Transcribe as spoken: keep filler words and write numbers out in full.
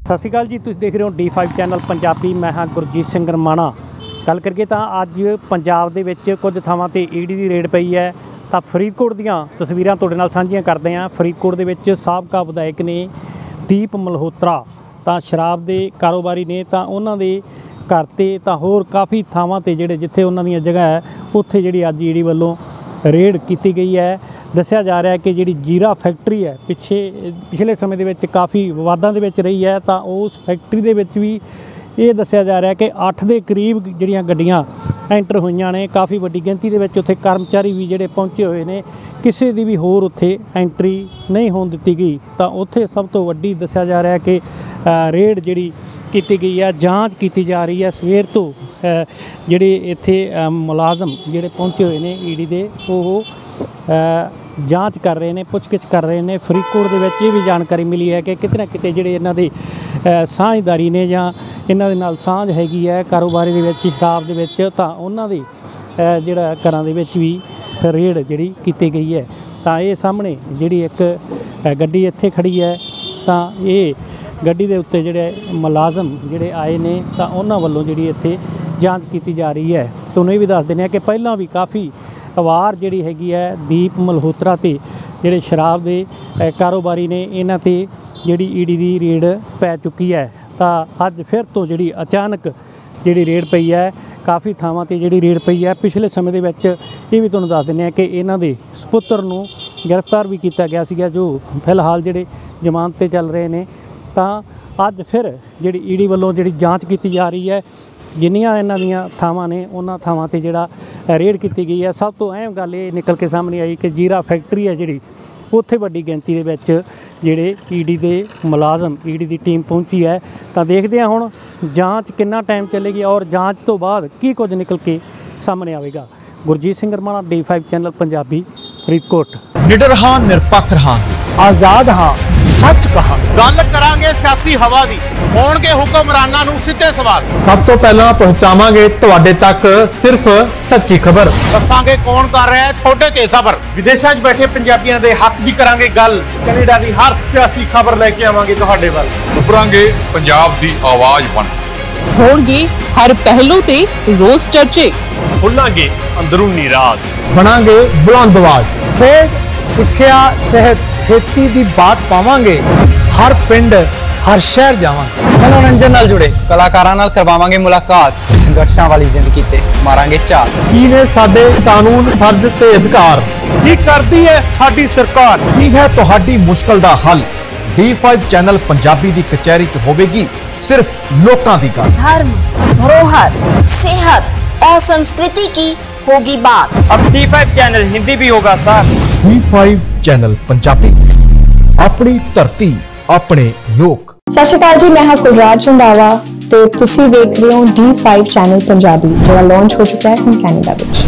सत श्री अकाल जी, तुसीं देख रहे हो डी फाइव चैनल पंजाबी। मैं हाँ गुरजीत सिंह रमाणा। गल करिए तो अज पंजाब दे विच कुछ थावां ते ईडी की रेड पई है। तो फरीदकोट दीआं तस्वीरां तुहाडे नाल सांझियां करदे हां। फरीदकोट दे विच साबका विधायक ने दीप मल्होत्रा तो शराब के कारोबारी ने, तो उन्हां दे घर ते तो होर काफ़ी थावां ते जिहड़े जिथे उन्हां दीयां जगह है उत्थे जिहड़ी अज ईडी वल्लों रेड की गई है। दस्सिया जा रहा है कि जिहड़ी जीरा फैक्ट्री है पिछे पिछले समय दे विच काफ़ी विवादां दे विच रही है, तो उस फैक्ट्री दे विच भी ये दस्सिया जा रहा है कि अठ के करीब जिहड़ियां गड्डियां एंटर होईयां ने। काफ़ी वड्डी गिनती दे विच उत्थे कर्मचारी भी जिहड़े पहुंचे हुए ने, किसी दी भी होर उत्थे एंट्री नहीं होण दित्ती गई। तो उत्थे सब तो वड्डी दस्सिया जा रहा है कि रेड जिहड़ी की गई है, जांच की जा रही है। सवेर तो जिहड़े इत्थे मुलाजम जिहड़े पहुंचे हुए ने ईडी दे वो जांच कर रहे हैं, पुछगिछ कर रहे हैं। फरीदकोट दे विच ये भी जानकारी मिली है कि किते ना किते जिहड़े इन्हां दे सांझदारी ने जां इन्हां दे नाल सांझ हैगी है कारोबारी दे विच, शराब दे विच, तां उन्हां दे जिहड़ा घरां दे विच भी रेड जिहड़ी कीती गई है। तां ये सामने जिहड़ी एक गड्डी इत्थे खड़ी है, तां ये गड्डी दे उत्ते जिहड़े मुलाजम जिहड़े आए ने, तां उन्हां वल्लों जिहड़ी इत्थे जांच की जा रही है। तुहानूं ये भी दस दिंदे कि पहिलां भी काफ़ी वार जिहड़ी हैगी है दीप मल्होत्रा ते जिहड़े शराब के कारोबारी ने, इन्हां ते जिहड़ी ईडी दी रेड पै चुकी है। तो अज फिर तो जिहड़ी अचानक जिहड़ी रेड पई है, काफ़ी थावां ते जिहड़ी रेड पई है। पिछले समय दे विच ये भी तुहानूं दस दिंदे कि इन्हां दे सुपुत्र नूं गिरफ्तार भी किया गया सीगा, जो फिलहाल जिहड़े जमानत ते चल रहे ने। तां अज फिर जिहड़ी ईडी वल्लों जिहड़ी जांच की जा रही है, जिन्नियां इन्हां दीयां थावां ने उन्हां थावां ते जिहड़ा रेड की गई है। सब तो अहम गल ये निकल के सामने आई कि जीरा फैक्ट्री है जिहड़ी उत्थे वड्डी गिनती दे विच जिहड़े ईडी दे मुलाजम ईडी दी टीम पहुंची है। तो देखते हैं हुण जांच कितना टाइम चलेगी और जांच तो बाद की कुछ निकल के सामने आएगा। Gurjeet Singh Ramana, D five channel Punjabi, Faridkot. निडर हाँ, निरपक्ष हाँ, आजाद हाँ, सच कहा। गल करांगे सियासी हवा दी, होणगे हुक्मरानां नूं सीधे सवाल। सब तो पहला पहुंचावांगे तुहाडे तक सिर्फ सच्ची खबर। दसांगे कौन कर रहा है थोड़े ते सफर। विदेशां 'च बैठे पंजाबियां दे हक दी करांगे गल। कनेडा दी हर सियासी खबर लेके आवांगे तुहाडे वल। उभरांगे पंजाब दी आवाज बन के। होणगे हर पहलू ते रोज चर्चे। खुलांगे अंदरूनी राज, बनांगे बुलंद आवाज। खेड, सिक्ख्या, सेहत, खेती दी बात पावांगे। हर पिंड हर शहर जावांगे। मनोरंजन नाल जुड़े कलाकारां नाल करवावांगे मुलाकात। संघर्षां वाली जिंदगी ते मारांगे चाल। की ने साडे कानून, फर्ज ते अधिकार, की करदी है साडी सरकार, की है तुहाडी मुश्किल दा हल। डी फाइव चैनल पंजाबी दी कचहरी च होवेगी सिर्फ लोकां दी गल। धर्म, धरोहर, सेहत और संस्कृति की होगी बात। अब डी फाइव चैनल हिंदी भी होगा साथ। डी फाइव चैनल पंजाबी, अपनी धरती अपने लोक। सत श्री अकाल जी, मैं हाँ कुलराज रंधावा ते तुसी देख रहे हो डी फाइव चैनल पंजाबी, जो लॉन्च हो चुका है कनाडा विच।